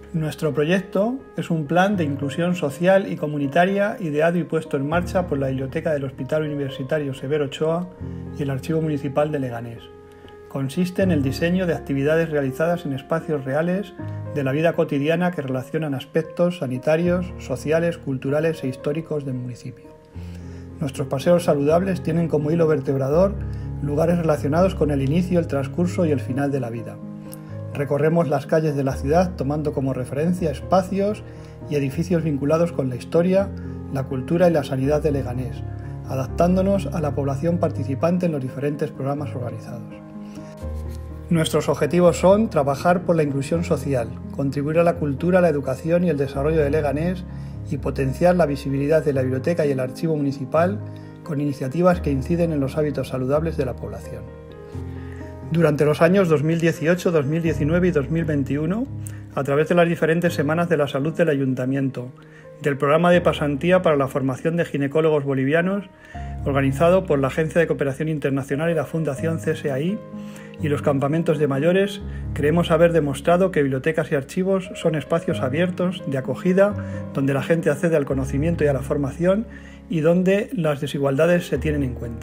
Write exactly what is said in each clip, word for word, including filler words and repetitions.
Nuestro proyecto es un plan de inclusión social y comunitaria ideado y puesto en marcha por la Biblioteca del Hospital Universitario Severo Ochoa y el Archivo Municipal de Leganés. Consiste en el diseño de actividades realizadas en espacios reales de la vida cotidiana que relacionan aspectos sanitarios, sociales, culturales e históricos del municipio. Nuestros paseos saludables tienen como hilo vertebrador lugares relacionados con el inicio, el transcurso y el final de la vida. Recorremos las calles de la ciudad tomando como referencia espacios y edificios vinculados con la historia, la cultura y la sanidad de Leganés, adaptándonos a la población participante en los diferentes programas organizados. Nuestros objetivos son trabajar por la inclusión social, contribuir a la cultura, la educación y el desarrollo de Leganés y potenciar la visibilidad de la biblioteca y el archivo municipal con iniciativas que inciden en los hábitos saludables de la población. Durante los años dos mil dieciocho, dos mil diecinueve y dos mil veintiuno, a través de las diferentes Semanas de la Salud del Ayuntamiento, del programa de pasantía para la formación de ginecólogos bolivianos, organizado por la Agencia de Cooperación Internacional y la Fundación C S A I, y los campamentos de mayores, creemos haber demostrado que bibliotecas y archivos son espacios abiertos, de acogida, donde la gente accede al conocimiento y a la formación y donde las desigualdades se tienen en cuenta.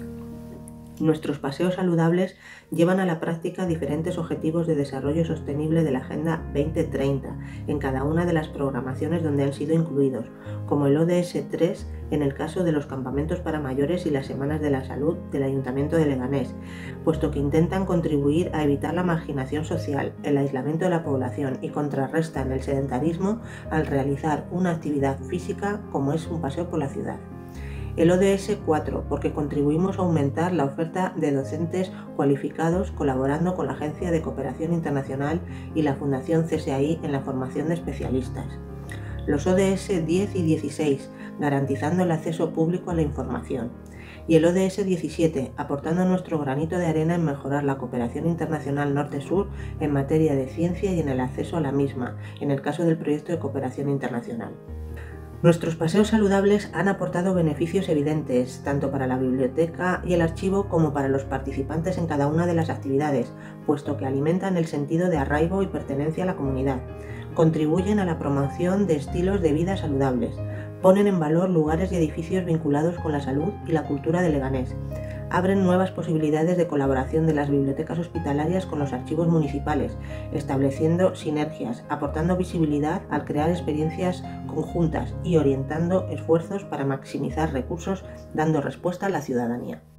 Nuestros paseos saludables llevan a la práctica diferentes objetivos de desarrollo sostenible de la Agenda veinte treinta en cada una de las programaciones donde han sido incluidos, como el O D S tres en el caso de los campamentos para mayores y las Semanas de la Salud del Ayuntamiento de Leganés, puesto que intentan contribuir a evitar la marginación social, el aislamiento de la población y contrarrestan el sedentarismo al realizar una actividad física como es un paseo por la ciudad. El O D S cuatro, porque contribuimos a aumentar la oferta de docentes cualificados colaborando con la Agencia de Cooperación Internacional y la Fundación C S A I en la formación de especialistas. Los O D S diez y dieciséis, garantizando el acceso público a la información. Y el O D S diecisiete, aportando nuestro granito de arena en mejorar la cooperación internacional norte-sur en materia de ciencia y en el acceso a la misma, en el caso del proyecto de cooperación internacional. Nuestros paseos saludables han aportado beneficios evidentes, tanto para la biblioteca y el archivo como para los participantes en cada una de las actividades, puesto que alimentan el sentido de arraigo y pertenencia a la comunidad, contribuyen a la promoción de estilos de vida saludables, ponen en valor lugares y edificios vinculados con la salud y la cultura de Leganés, abren nuevas posibilidades de colaboración de las bibliotecas hospitalarias con los archivos municipales, estableciendo sinergias, aportando visibilidad al crear experiencias conjuntas y orientando esfuerzos para maximizar recursos, dando respuesta a la ciudadanía.